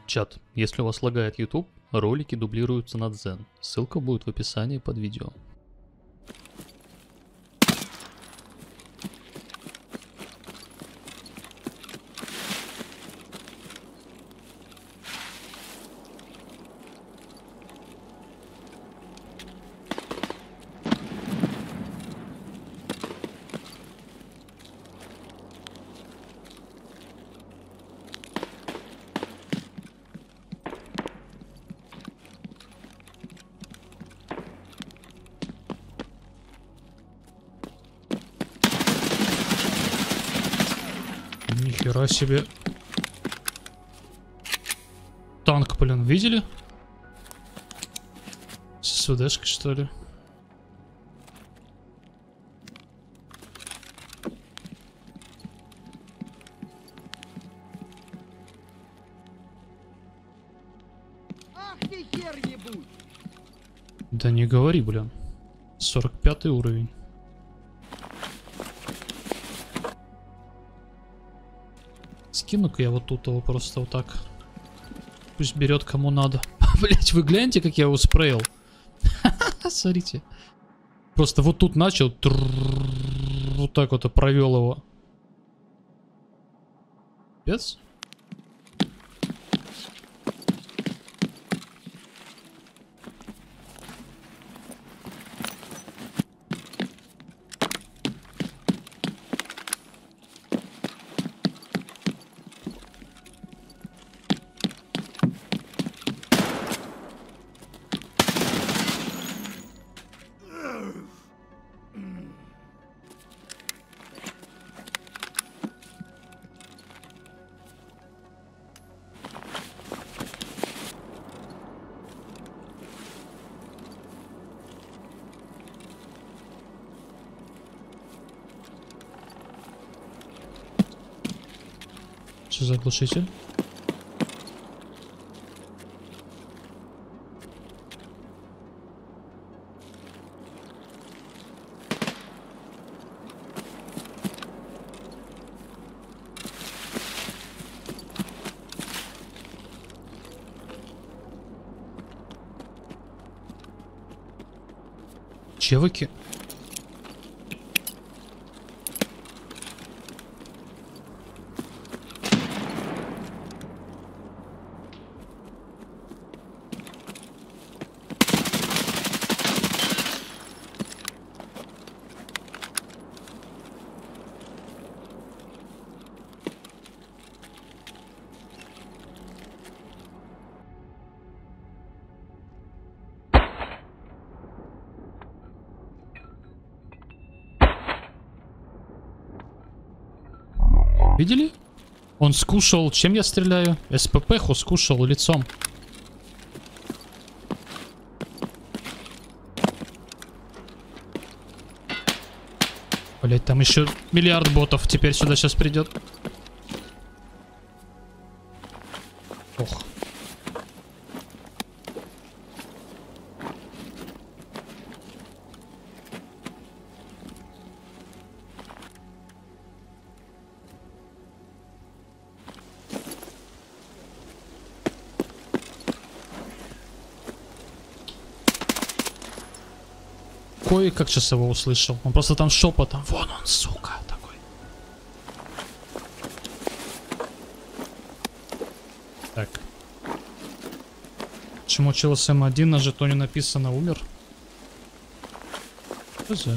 Чат, если у вас лагает YouTube, ролики дублируются на Дзен. Ссылка будет в описании под видео. Нихера себе. Танк, блин, видели? С СВДшкой, что ли? Ах ты хер ебуть! Да не говори, блин. 45 уровень. Скину-ка я вот тут его просто вот так. Пусть берет кому надо. Блять, вы гляньте, как я его спрейл. Смотрите. Просто вот тут начал. Вот так вот и провел его. Пец? Что за глушитель? Чевыки? Видели? Он скушал... Чем я стреляю? СПП-ху скушал лицом. Блять, там еще миллиард ботов теперь сюда сейчас придет. Ох. Как сейчас его услышал. Он просто там шепотом. Вон он, сука, такой. Так. Почему челос М1 на жетоне написано умер? Что за?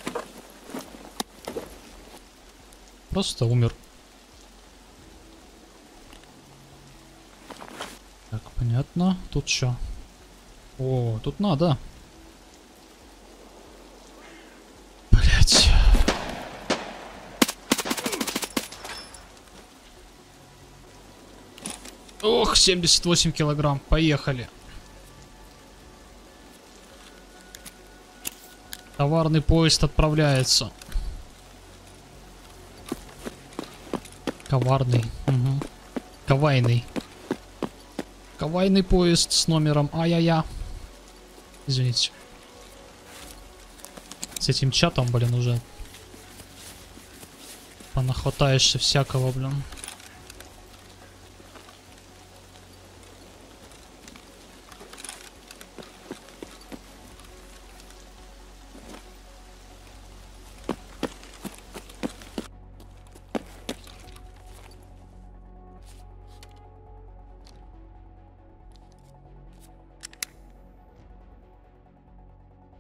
Просто умер. Так, понятно. Тут что? О, тут надо. Ох, 78 килограмм. Поехали. Товарный поезд отправляется. Коварный. Угу. Кавайный. Кавайный поезд с номером ай-яй-я. Извините. С этим чатом, блин, уже понахватаешься всякого, блин.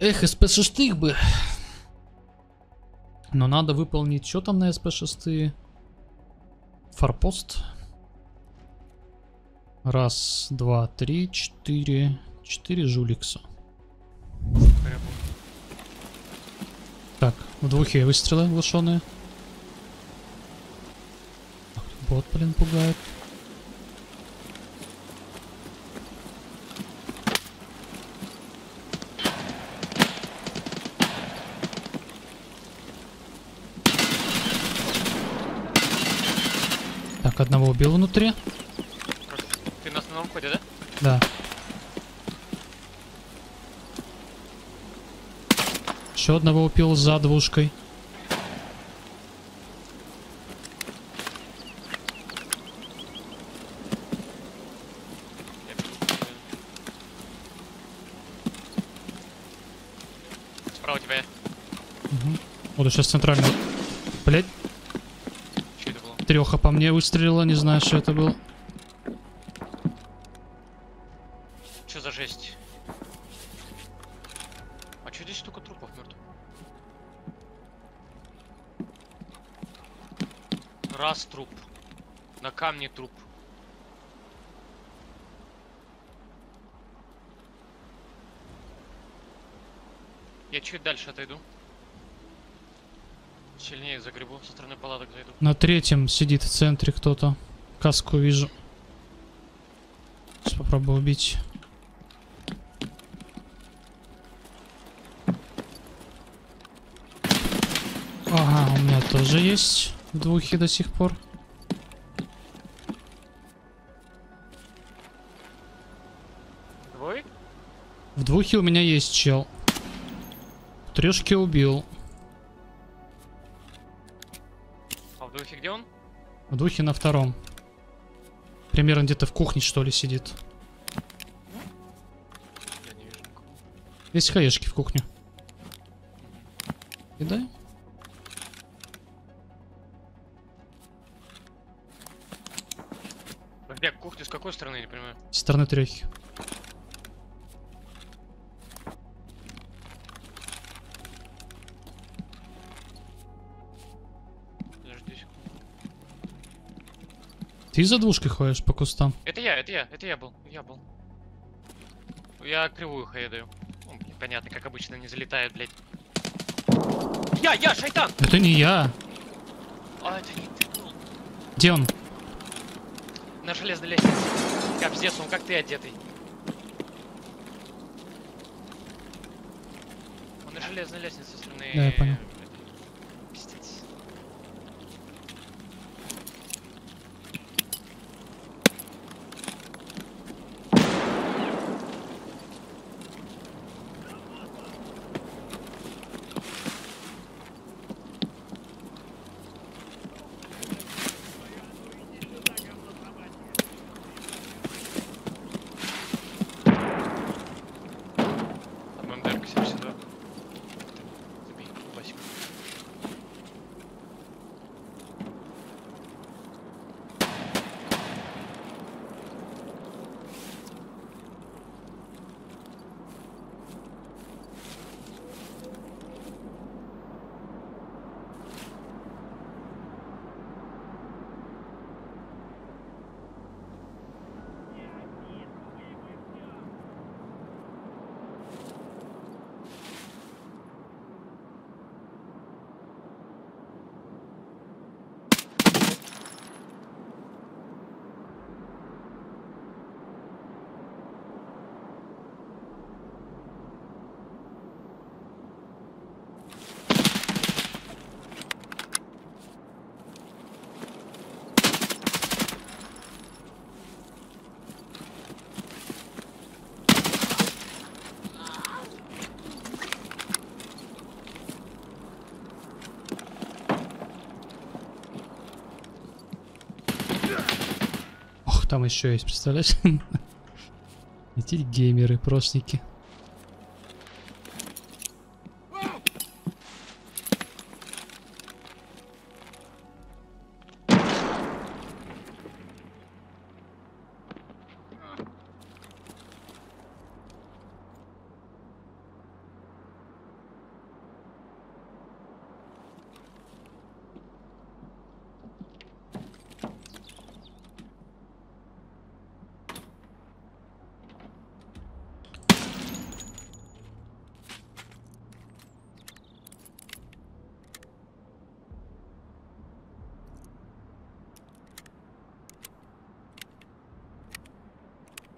Эх, СП-6 бы. Но надо выполнить... Что там на СП-6? Форпост. Раз, два, три, четыре. 4 жуликса. Так, в двухе выстрелы глушеные. Бот, блин, пугает. Так, одного убил внутри. Ты на основном ходе, да? Да. Еще одного убил за двушкой. Я бегу. Справа тебя. Угу. Вот сейчас центральный. Блять, Что это было? треха по мне выстрелила, не знаю, что это было. Что за жесть? А что здесь столько трупов мертвых? Раз труп. На камне труп. Я чуть дальше отойду. Сильнее загребу, со стороны палаток зайду. На третьем сидит в центре кто-то. Каску вижу. Сейчас попробую убить. Ага, у меня тоже есть в двухе до сих пор. Твой? В двухе у меня есть чел. В трешке убил. А в духе где он? В двухе на втором. Примерно где-то в кухне, что ли, сидит. Я не вижу никого. Есть хаешки в кухню. Кидай. Где кухня с какой стороны, я не понимаю. Со стороны трехи. Подожди секунду. Ты за двушкой ходишь по кустам. Это я был. Я кривую хае даю. Ну, блин, понятно, как обычно, не залетает, блядь. Я, шайтан! Это не я. А, это не ты, ну, Где он? на железной лестнице. Капздец, он как ты одетый. Он на железной лестнице со стороны... Да, я понял. Пиздец. Там МДР 72. Забей, басик. Ох, там еще есть, представляешь? Эти геймеры, прошники.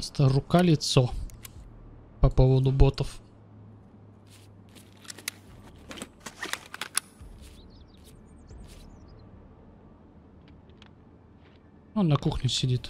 Просто рука-лицо по поводу ботов. Он на кухне сидит.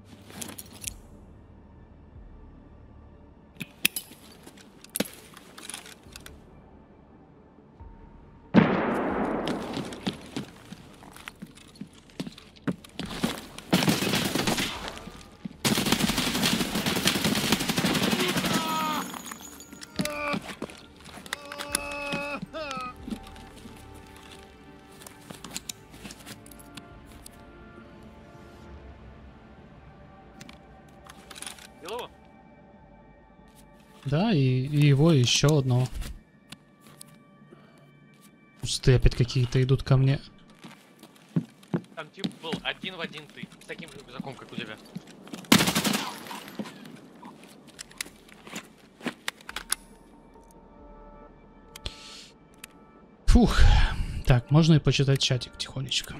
Видел его? Да, и его, и еще одного. Пустые опять какие-то идут ко мне. Там тип был один в один ты. С таким же рюкзаком, как у тебя. Фух. Так, можно и почитать чатик тихонечко.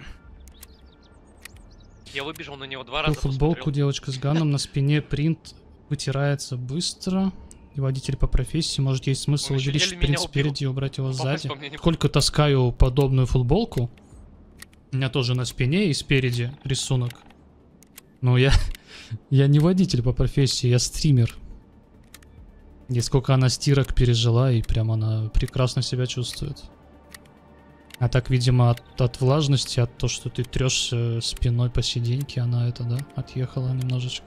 Я выбежал на него 2 Ту раза, футболку посмотрел. девочка с ганом на спине, принт вытирается быстро. И водитель по профессии, может, есть смысл Он еще увеличить еле принт меня убил. спереди и убрать его Попасть сзади. по мне не Сколько таскаю подобную футболку, у меня тоже на спине и спереди рисунок. Ну, я не водитель по профессии, я стример. И сколько она стирок пережила, и прям она прекрасно себя чувствует. А так, видимо, от влажности, от того, что ты трешься спиной по сиденьке, она это, да, отъехала немножечко.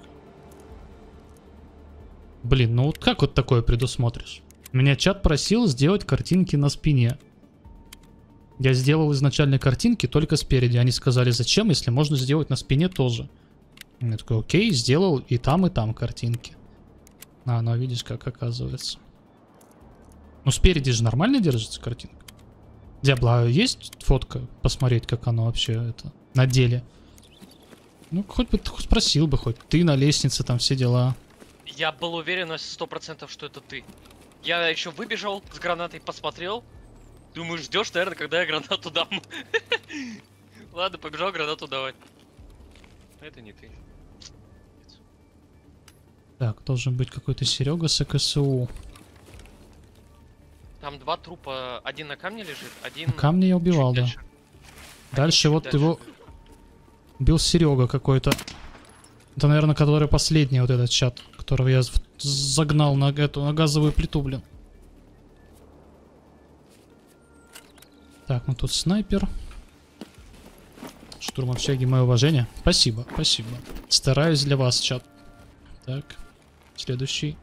Блин, ну вот как вот такое предусмотришь? Меня чат просил сделать картинки на спине. Я сделал изначально картинки только спереди. Они сказали, зачем, если можно сделать на спине тоже. Я такой, окей, сделал и там картинки. А, ну видишь, как оказывается. Ну спереди же нормально держится картинка. Диабло, а есть фотка? Посмотреть, как оно вообще это на деле. Ну, хоть бы спросил бы, хоть ты на лестнице, там все дела. Я был уверен на 100%, что это ты. Я еще выбежал с гранатой, посмотрел. Думаю, ждешь, наверное, когда я гранату дам. Ладно, побежал гранату давать. Это не ты. Так, должен быть какой-то Серега с КСУ. Там 2 трупа. Один на камне лежит, один... Камни я убивал, чуть да. дальше. Дальше вот дальше. его убил Серега какой-то. Это, наверное, который последний вот этот чат, которого я загнал на эту на газовую плиту, блин. Так, ну тут снайпер. Штурм общаги, мое уважение. Спасибо, спасибо. Стараюсь для вас, чат. Так, следующий.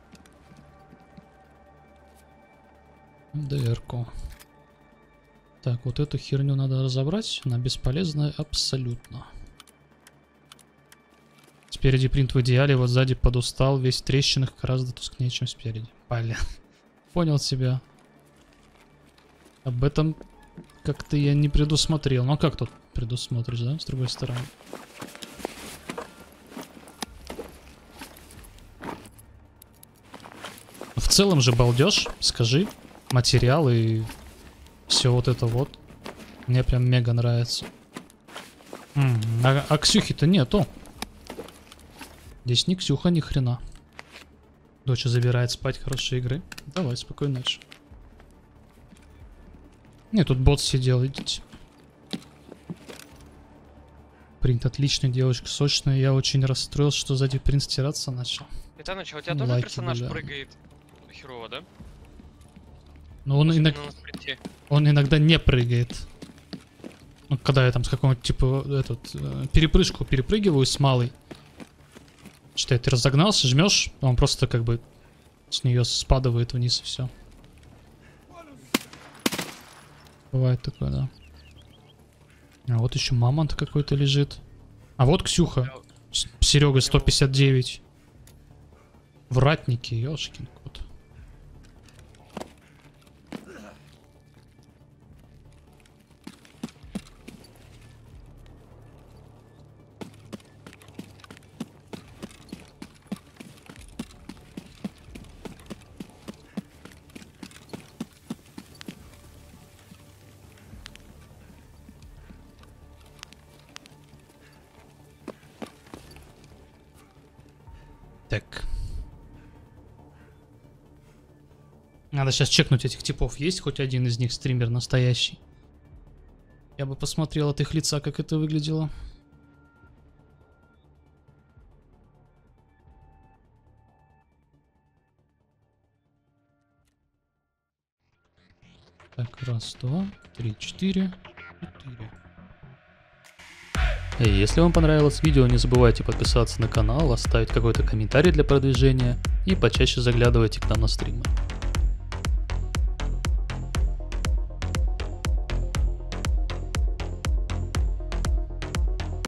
ДР-ку. Так, вот эту херню надо разобрать. Она бесполезная абсолютно. Спереди принт в идеале, вот сзади подустал, весь в трещинах, гораздо тускнее, чем спереди. Блин. Понял тебя. Об этом как-то я не предусмотрел. Ну а как тут предусмотришь, да, с другой стороны? В целом же балдеж, скажи, материал и все вот это вот. Мне прям мега нравится. А Ксюхи-то нету. Здесь ни Ксюха, ни хрена. Доча забирает спать, хорошей игры. Давай, спокойной ночи. Не, тут бот сидел, идите. Принт отличный, девочка сочная. Я очень расстроился, что сзади принт стираться начал. Питаныч, а у тебя тоже Лайки, персонаж бля. прыгает херово, да? Но он, Особенно на спринте. он иногда не прыгает. Ну, когда я там с какого-нибудь типа перепрыжку перепрыгиваю с малой. Считай, ты разогнался, жмешь, он просто как бы с нее спадывает вниз и все. Бывает такое, да. А вот еще мамонт какой-то лежит. А вот Ксюха. Серега 159. Вратники, ёшкин кот. Так. Надо сейчас чекнуть этих типов. Есть хоть один из них стример настоящий? Я бы посмотрел от их лица, как это выглядело. Так, раз, два, три, четыре. Если вам понравилось видео, не забывайте подписаться на канал, оставить какой-то комментарий для продвижения и почаще заглядывайте к нам на стримы.